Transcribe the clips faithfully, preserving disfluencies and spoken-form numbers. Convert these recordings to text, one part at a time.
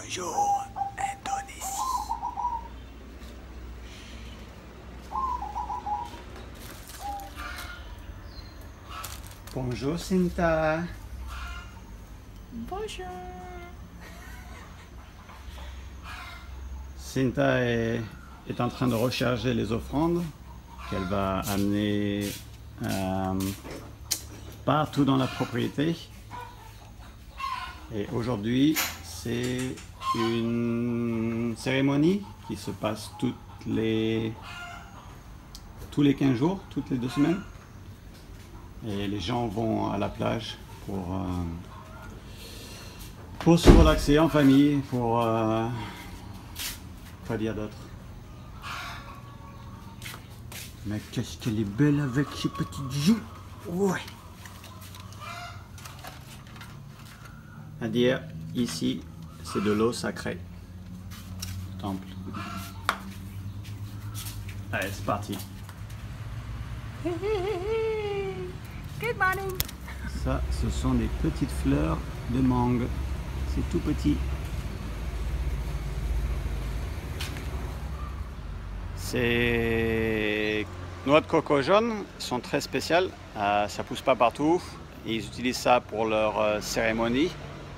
Bonjour, Indonésie. Bonjour, Sinta. Bonjour. Sinta est, est en train de recharger les offrandes qu'elle va amener euh, partout dans la propriété. Et aujourd'hui, c'est une cérémonie qui se passe toutes les, tous les quinze jours, toutes les deux semaines. Et les gens vont à la plage pour, euh, pour se relaxer en famille, pour... Euh, quoi dire d'autre? Mais qu'est-ce qu'elle est belle avec ses petites joues! Ouais! À dire, ici, c'est de l'eau sacrée. Temple. Allez, c'est parti. Good morning. Ça, ce sont des petites fleurs de mangue. C'est tout petit. Ces noix de coco jaune sont très spéciales. Euh, ça pousse pas partout. Ils utilisent ça pour leur euh, cérémonie.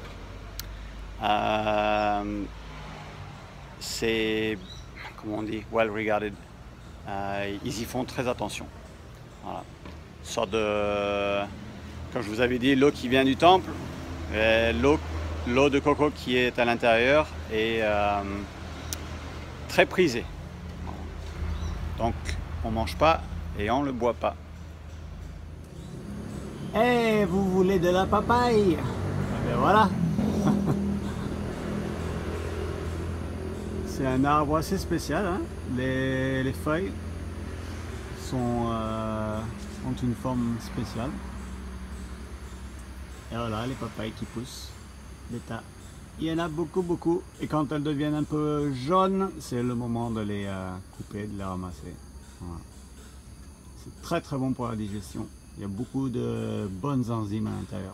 Euh, c'est, comment on dit, well regarded. Euh, ils y font très attention. Voilà. Une sorte de, comme je vous avais dit, l'eau qui vient du temple, l'eau l'eau de coco qui est à l'intérieur est euh, très prisée. Donc on mange pas et on le boit pas. Eh, hey, vous voulez de la papaye? Eh bien voilà. C'est un arbre assez spécial, hein? les, les feuilles sont, euh, ont une forme spéciale. Et voilà les papayes qui poussent, des tas. Il y en a beaucoup beaucoup et quand elles deviennent un peu jaunes, c'est le moment de les euh, couper, de les ramasser. Voilà. C'est très très bon pour la digestion. Il y a beaucoup de bonnes enzymes à l'intérieur.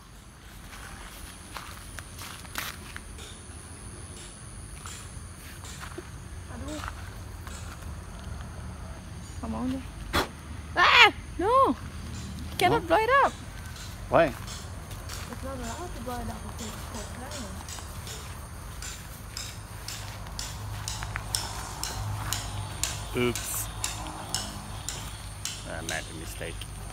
Come on. Ah! No! You cannot No? blow it up. Ouais. It's not allowed to blow it up because it's cold now. Oops. I made a mistake.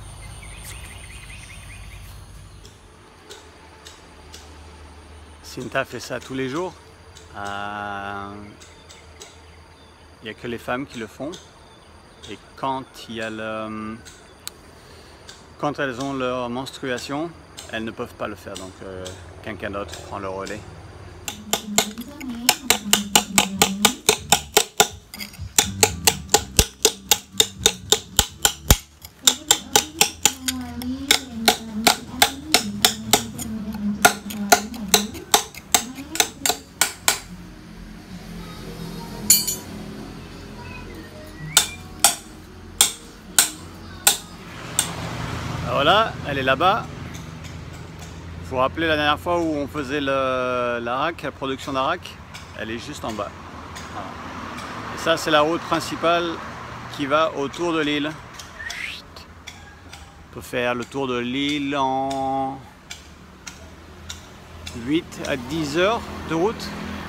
Sinta fait ça tous les jours. Euh, Il n'y a que les femmes qui le font. Et quand il y a le, quand elles ont leur menstruation, elles ne peuvent pas le faire. Donc euh, quelqu'un d'autre prend le relais. Voilà, elle est là-bas. Il faut rappeler la dernière fois où on faisait l'arac, la production d'arac, elle est juste en bas. Voilà. Et ça, c'est la route principale qui va autour de l'île. On peut faire le tour de l'île en huit à dix heures de route.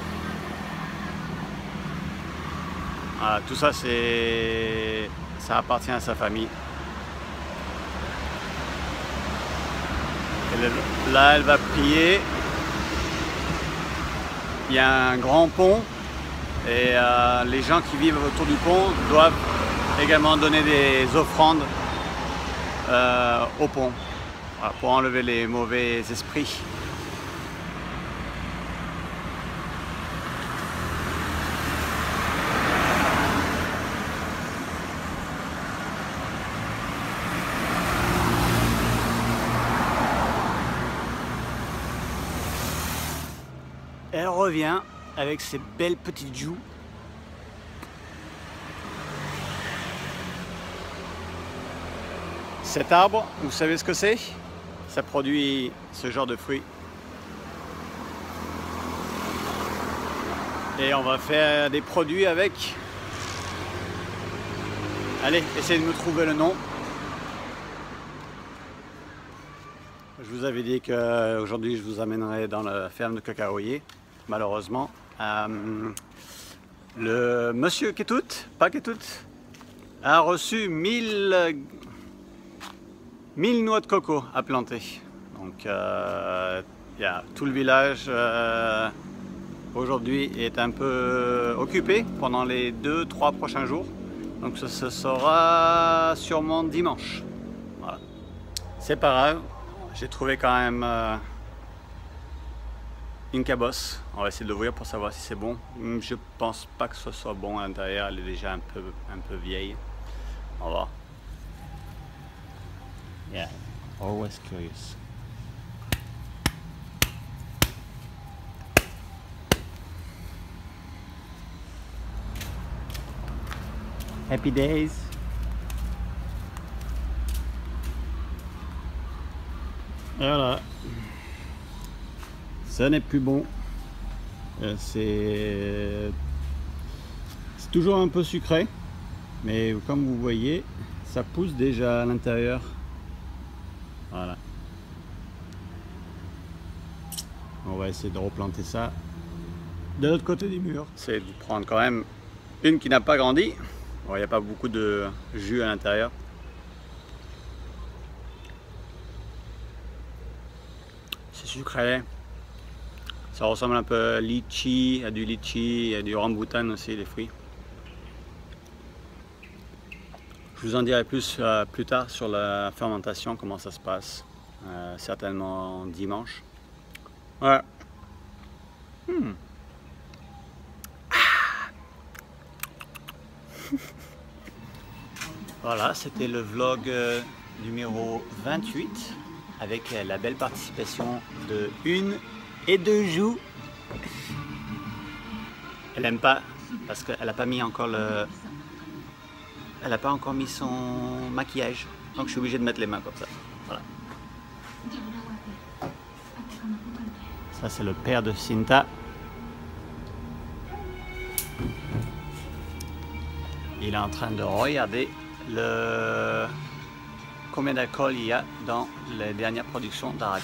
Voilà, tout ça, c'est, ça appartient à sa famille. Et là, elle va prier. Il y a un grand pont et euh, les gens qui vivent autour du pont doivent également donner des offrandes euh, au pont, voilà, pour enlever les mauvais esprits. Elle revient avec ses belles petites joues. Cet arbre, vous savez ce que c'est? Ça produit ce genre de fruits. Et on va faire des produits avec. Allez, essayez de me trouver le nom. Je vous avais dit qu'aujourd'hui je vous amènerai dans la ferme de cacaoyer. Malheureusement, euh, le monsieur Ketout, pas Ketout, a reçu mille, mille noix de coco à planter. Donc, euh, yeah, tout le village euh, aujourd'hui est un peu occupé pendant les deux trois prochains jours. Donc, ce, ce sera sûrement dimanche. Voilà. C'est pas grave. J'ai trouvé quand même euh, une cabosse. On va essayer de l'ouvrir pour savoir si c'est bon. Je pense pas que ce soit bon à l'intérieur. Elle est déjà un peu, un peu vieille. On va voir. Yeah, always curious. Happy days. Voilà, ça n'est plus bon. Euh, c'est toujours un peu sucré, mais comme vous voyez, ça pousse déjà à l'intérieur. Voilà. On va essayer de replanter ça de l'autre côté du mur. C'est de prendre quand même une qui n'a pas grandi. Bon, il n'y a pas beaucoup de jus à l'intérieur. Sucré, ça ressemble un peu à litchi, à du litchi, à du rambutan aussi, les fruits. Je vous en dirai plus euh, plus tard sur la fermentation, comment ça se passe, euh, certainement dimanche. Ouais. Hmm. Ah. Voilà, c'était le vlog euh, numéro vingt-huit. Avec la belle participation de Une et de Jou. Elle aime pas parce qu'elle n'a pas mis encore le. Elle n'a pas encore mis son maquillage. Donc je suis obligé de mettre les mains comme ça. Voilà. Ça c'est le père de Cinta. Il est en train de regarder le. Combien d'alcool il y a dans les dernières productions d'Arak.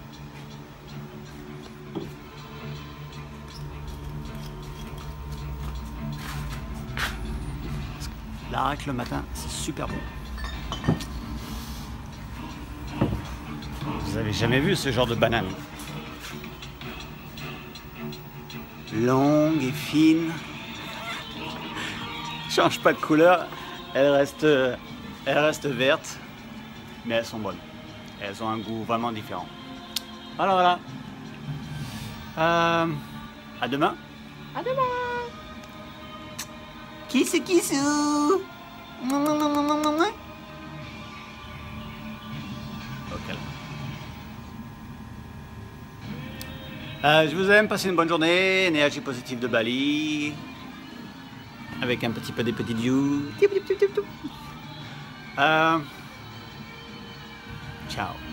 L'Arak le matin, c'est super bon. Vous avez jamais vu ce genre de banane? Longue et fine. Change pas de couleur. Elle reste, elle reste verte. Mais elles sont bonnes. Elles ont un goût vraiment différent. Voilà, voilà. Euh, à demain. À demain. Kiss kiss. Ok. Euh, je vous aime. Passez une bonne journée. Énergie positive de Bali. Avec un petit peu des petits dieux. Euh, Ciao.